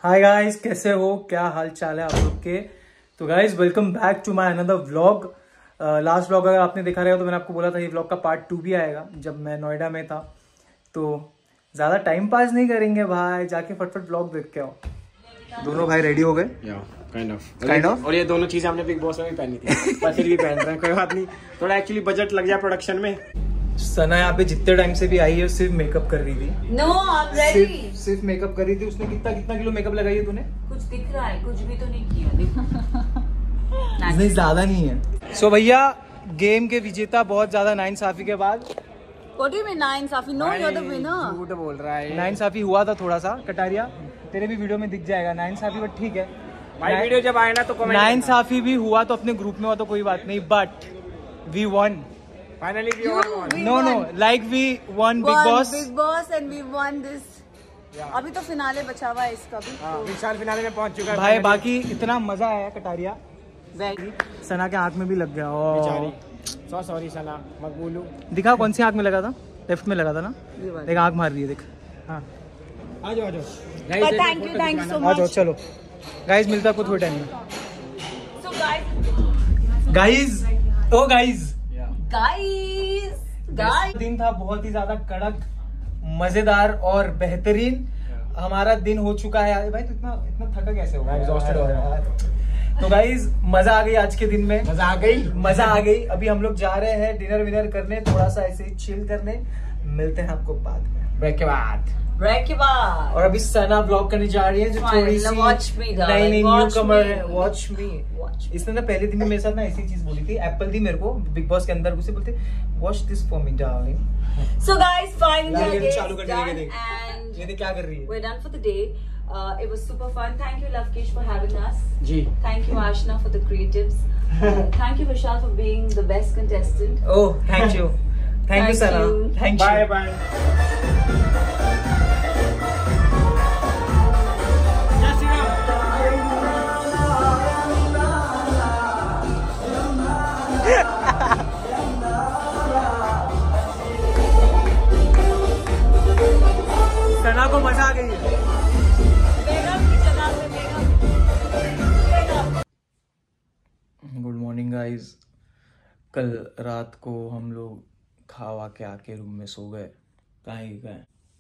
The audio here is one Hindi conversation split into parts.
हाय गाइस, कैसे हो? क्या हाल चाल है आप लोग के? तो guys welcome back to my another vlog. Last vlog अगर आपने देखा रहेगा तो मैंने आपको बोला था ये व्लॉग का पार्ट 2 भी आएगा जब मैं नोएडा में था। तो ज़्यादा टाइम पास नहीं करेंगे भाई, जाके फटफट व्लॉग देख के आओ। दोनों भाई रेडी हो गए? Kind of. और ये दोनों चीजें हमने बिग बॉस में भी पहनी थी पर फिर भी पहन रहे हैं, कोई बात नहीं। थोड़ा एक्चुअली बजट लग जाए प्रोडक्शन में। सना यहाँ पे जितने टाइम से भी आई है सिर्फ मेकअप कर रही थी। No I am ready. सिर्फ मेकअप कर रही थी। उसने कितना किलो मेकअप लगाई है तूने? कुछ दिख रहा है, कुछ भी तो नहीं किया। नहीं, ज्यादा नहीं है। सो भैया गेम के विजेता बहुत ज्यादा नाइंसाफी के बाद। What do you mean नाइंसाफी? No, you're the winner. झूठ बोल रहा है। नाइंसाफी हुआ था थोड़ा सा कटारिया, तेरे भी वीडियो में दिख जाएगा नाइंसाफी, बट ठीक है भाई वीडियो जब आए ना तो कमेंट। नाइंसाफी भी हुआ तो अपने ग्रुप में हुआ तो कोई बात नहीं, but we won finally we won. No like we won Bigg Boss and we won this. अभी तो फिनाले बचा हुआ है इसका भी। विशाल फिनाले में पहुंच चुका है भाई। बाकी इतना मजा आया कटारिया, सना के आंख में भी लग गया। सॉरी सना मकबूलू। दिखा कौन सी आंख में लगा था? लेफ्ट में लगा था ना, देख आंख मार रही है, देख। हाँ आ जाओ थैंक यू सो आ जाओ। मच। चलो गाइस, मिलता है आपको थोड़े टाइम में। So guys oh guys guys दिन था बहुत ही ज्यादा कड़क, मजेदार और बेहतरीन। हमारा दिन हो चुका है भाई। तो इतना थका कैसे होगा? एग्जॉस्टेड हो रहा है। तो गाइस मजा आ गई आज के दिन में। मजा आ गई। अभी हम लोग जा रहे हैं डिनर विनर करने, थोड़ा सा ऐसे ही चिल करने। मिलते हैं आपको बाद में, ब्रेक के बाद। और अभी सना ब्लॉग करने जा रही है जो थोड़ी सी नई न्यू कमर है। Watch me. इसने ना पहले दिन मेरे साथ ना ऐसी चीज बोली थी, एप्पल दी मेरे को बिग बॉस के अंदर, उसे बोलते watch this for me darling. So guys finally चालू कर देंगे। ये देख क्या कर रही है। we're done for the day. It was super fun. Thank you Lavkesh for having us. Ji. Thank you Ashna for the creatives. Thank you Vishal for being the best contestant. Oh, thank you. Thank you Sana. Thank you. Bye. सना को मजा आ गई है। Good morning guys. कल रात को हम लोग खावा के आके रूम में सो गए। कहाँ गए?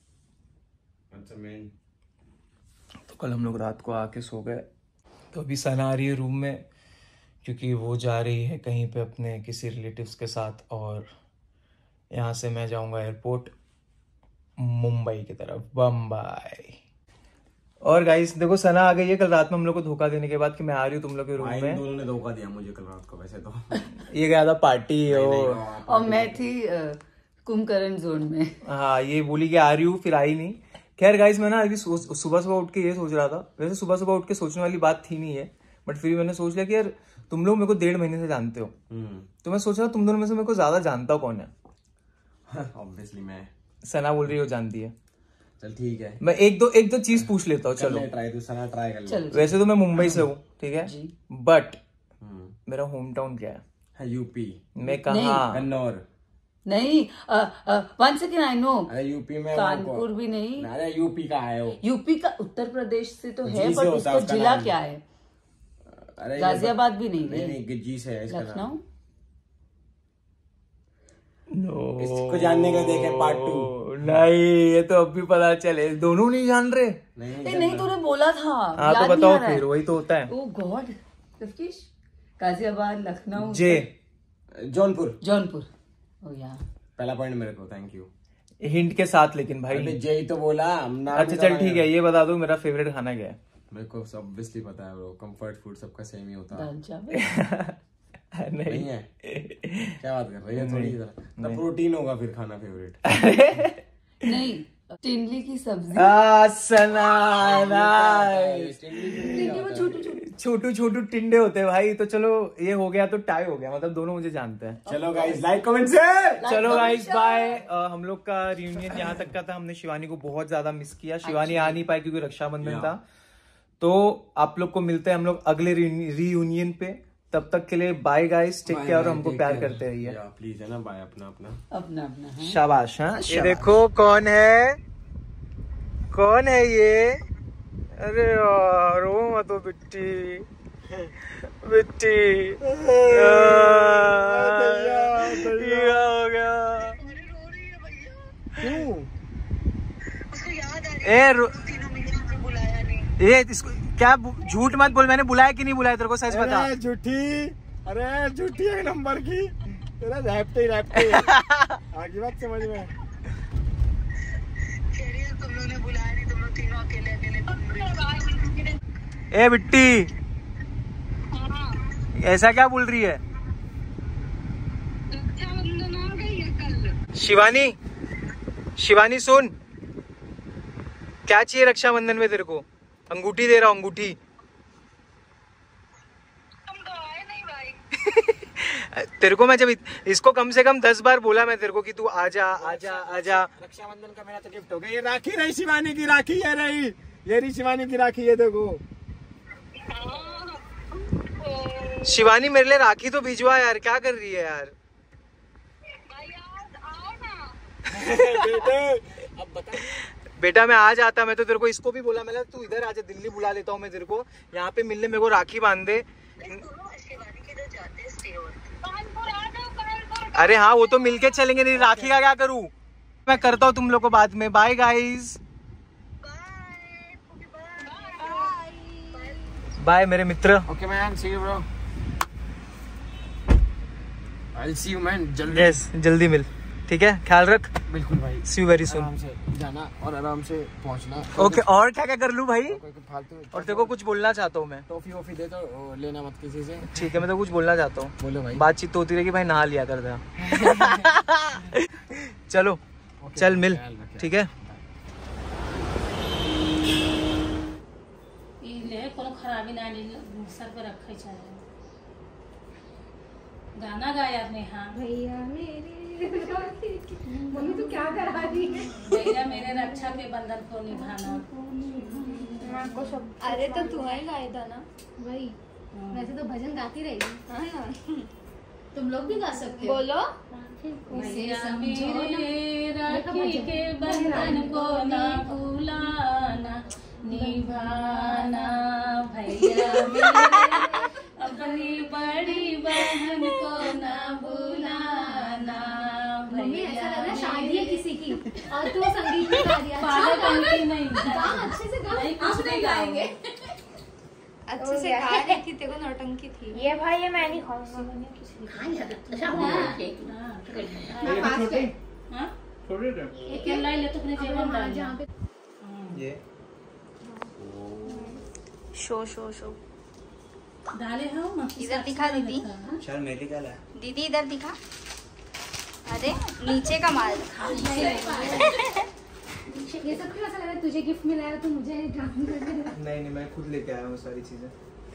तो कल हम लोग रात को आके सो गए। तो अभी सना आ रही है रूम में क्योंकि वो जा रही है कहीं पे अपने किसी रिलेटिव्स के साथ, और यहाँ से मैं जाऊँगा एयरपोर्ट मुंबई की तरफ, बम्बई। और गाइस देखो सना आ गई है कल रात में हम लोग को धोखा देने के बाद कि मैं आ रही हूँ तुम लोग के रूम में। दोनों ने धोखा दिया मुझे कल रात को वैसे तो। ये गया था पार्टी और मैं थी कुंभकर्ण जोन में। हाँ, ये बोली कि आ रही हूँ, फिर आई नहीं। खैर गाइस मैं ना अभी सुबह उठ के ये सोच रहा था, वैसे सुबह उठ के सोचने वाली बात थी नहीं है, बट फिर मैंने सोच लिया कि यार तुम लोग मेरे को 1.5 महीने से जानते हो, तो मैं सोच रहा तुम दोनों में से मेरे को ज्यादा जानता कौन है। ऑब्वियसली मैं। सना बोल रही हो जानती है। चल ठीक है, मैं एक दो चीज पूछ लेता हूँ। चलो ट्राई कर ले। वैसे तो मैं मुंबई से हूँ, ठीक है, बट मेरा होम टाउन क्या है? यूपी। मैं कहाँ? कन्नौर। नहीं, वन सेकेंड आई नो। अरे यूपी में कानपुर भी नहीं। अरे यूपी का है वो। यूपी का उत्तर प्रदेश से तो है, बट उसका जिला क्या है? अरे गाजियाबाद भी नहीं। नहीं गिज्जी से है। लखनऊ। इसको जानने का देखे पार्ट 2। नहीं, ये तो अब भी पता चले। दोनों नहीं जान रहे। नहीं तूने बोला था। हाँ तो बताओ फिर, वही तो होता है। Oh God, Lovekesh. गाजियाबाद, लखनऊ, जौनपुर। ओ यार, पहला पॉइंट मेरे को। थैंक यू हिंट के साथ, लेकिन भाई जय तो बोला। अच्छा चल ठीक है, ये बता दो मेरा फेवरेट खाना क्या है? मेरे को ऑब्वियसली पता है ब्रो, कंफर्ट फूड सबका सेम ही होता है। नहीं है? क्या बात कर रही है? थोड़ी ना प्रोटीन होगा फिर खाना फेवरेट। नहीं, टिंडली की सब्जी। छोटू टिंडे होते हैं भाई। तो चलो ये हो गया, तो टाई हो गया, मतलब दोनों मुझे जानते हैं। चलो गाइस लाइक कमेंट शेयर। चलो गाइस बाय। हम लोग का रियूनियन यहाँ तक का था। हमने शिवानी को बहुत ज्यादा मिस किया। शिवानी आ नहीं पाई क्योंकि रक्षाबंधन था। तो आप लोग को मिलते हैं हम लोग अगले रीयूनियन पे। तब तक के लिए बाय गाइस, टेक केयर और हमको प्यार करते रहिए प्लीज, है ना? बाय। अपना शाबाश। हाँ ये देखो कौन है ये। अरे यार रो मत तो बिट्टी बिट्टी क्या हो गया? क्यों? ये इसको क्या झूठ मत बोल, मैंने बुलाया कि नहीं बुलाया तेरे को, सच बता। झूठी, अरे झूठी एक नंबर की, तेरा रैपटे आगे बात समझ में। तुम लोगों ने बुलाया नहीं, तुम लोग तीनों अकेले ए बिट्टी, ऐसा क्या बोल रही है? शिवानी, शिवानी सुन, क्या चाहिए रक्षाबंधन में तेरे को? अंगूठी दे रहा हूँ, अंगूठी। तुम तो आए नहीं भाई। तेरे को मैं जब इसको कम से कम 10 बार बोला मैं तेरे को कि तू आजा आजा आजा। रक्षाबंधन का मेरा तो गिफ्ट हो गया, ये राखी रही शिवानी की, राखी है रही, ये रही शिवानी की राखी, ये देखो। शिवानी मेरे लिए राखी तो भिजवा यार, क्या कर रही है यार? भाई आओ ना। बेटे अब बता। बेटा मैं आज आता, मैं तो तेरे को इसको भी बोला, मैंने तू इधर आजा, दिल्ली बुला लेता हूँ मैं तेरे को, यहाँ पे मिलने मेरे को राखी बांध दे। अरे हाँ वो तो मिलके चलेंगे, नहीं राखी का क्या करूँ मैं, करता हूँ तुम लोग को बाद में। बाय गाइज, बाय मेरे मित्र। Okay man, see you bro, I see you man, जल्दी। यस जल्दी मिल, ठीक है, ख्याल रख। बिल्कुल भाई, सी यू वेरी सून। आराम से जाना और आराम से पहुंचना। ओके और क्या क्या कर लूँ भाई? फालतू और तेरे को कुछ बोलना चाहता हूँ मैं। टॉफी वॉफी दे तो लेना मत किसी से, ठीक है, मैं तो कुछ बोलना चाहता हूँ। बोलो भाई। बातचीत तो होती रहेगी भाई, नहा लिया कर दे। चलो चल मिल, ठीक है। खराबी ना सर पे रखे चाहिए। गाना गाया नेहा। भैया मेरे मम्मी तू क्या करा रही है? भैया मेरे रक्षा के बंधन को निभाना। अरे तो तू ही गाया था ना वही, वैसे तो भजन गाती रहेगी। तुम लोग भी गा सकते हो। बोलो। भैया मेरे राखी के बंधन को ना भूलाना, निभाना भैया मेरे अपनी बड़ी बहन को ना भूलाना। मम्मी ऐसा लग रहा है शादी है किसी की और तू संगीत में गा रही है। नहीं गा, अच्छे से गा, नहीं कुछ नहीं गाएंगे। अच्छे से गा रही थी, तेरे को नौटंकी थी। ये भाई ये मैं नहीं खाऊंगा। एक लाई ले तो अपने जेब में डाल जहाँ पे ये शो शो शो डाले हो ना। इधर दिखा दीदी, चल मेरी क्या है दीदी इधर दिखा। अरे नीचे का माल ये सब क्यों ऐसा लग रहा है? तुझे गिफ्ट मिला है तो मुझे ड्राइंग कर दे। नहीं मैं खुद लेके आया हूँ सारी चीजें।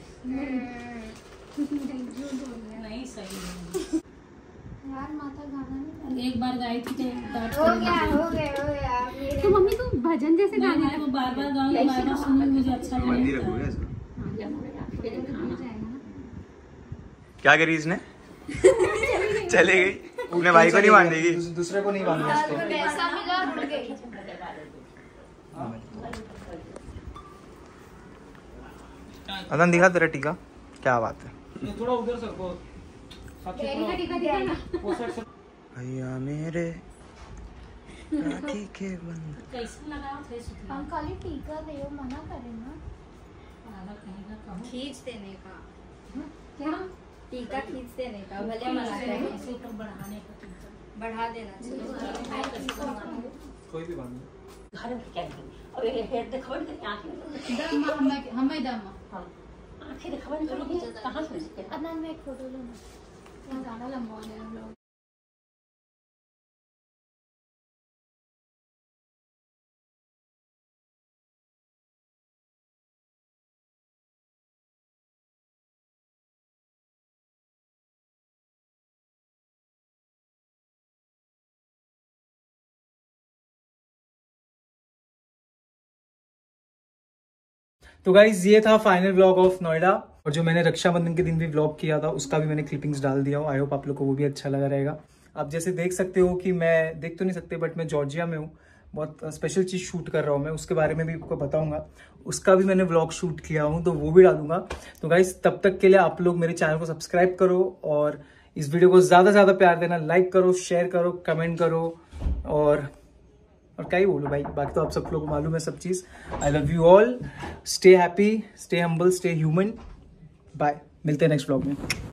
नहीं सही यार माता गाना नहीं। एक बार गाई थी तो हो गया। तो मम्मी तू भजन जैसे गाने वो बार बार गाऊंगी, बार बार सुनूंगी, मुझे अच्छा लगेगा। क्या करी इसने? चले गई, अपने भाई को नहीं बांधेगी, दूसरे को नहीं बांधना इसको। पैसा मिला रुक गई। अदन दिखा तेरा टीका, क्या बात है। थोड़ा उधर सको, भैया मेरे राखी के बंधन। कैसे लगाओ थे सुखना? हम खाली टीका दे, मना करे ना। पागल कहेगा कहूँ खींच देने का क्या? टीका खींच देने का, भले मना करे। इसे ऊपर बढ़ाने का टीका बढ़ा देना चाहिए। कोई भी बांध घर में क्या है और ये हेड दिखावन के आंखें हमें दम आंखें दिखावन करोगे कहां से सकते हैं? अदनान में एक फोटो लो ना, यहाँ ज्यादा लंबा हो जाए हम लोग। तो गाइज ये था फाइनल व्लॉग ऑफ नोएडा, और जो मैंने रक्षाबंधन के दिन भी व्लॉग किया था उसका भी मैंने क्लिपिंग्स डाल दिया हो। आई होप आप लोग को वो भी अच्छा लगा रहेगा। आप जैसे देख सकते हो कि मैं देख तो नहीं सकते बट मैं जॉर्जिया में हूँ, बहुत स्पेशल चीज़ शूट कर रहा हूँ मैं, उसके बारे में भी आपको बताऊंगा। उसका भी मैंने व्लॉग शूट किया हूँ तो वो भी डालूंगा। तो गाइस तब तक के लिए आप लोग मेरे चैनल को सब्सक्राइब करो और इस वीडियो को ज़्यादा से ज़्यादा प्यार देना, लाइक करो, शेयर करो, कमेंट करो और क्या ही बोलो भाई, बाकी तो आप सब लोगों को मालूम है सब चीज़। I love you all, stay happy, stay humble, stay human. Bye, मिलते हैं नेक्स्ट व्लॉग में।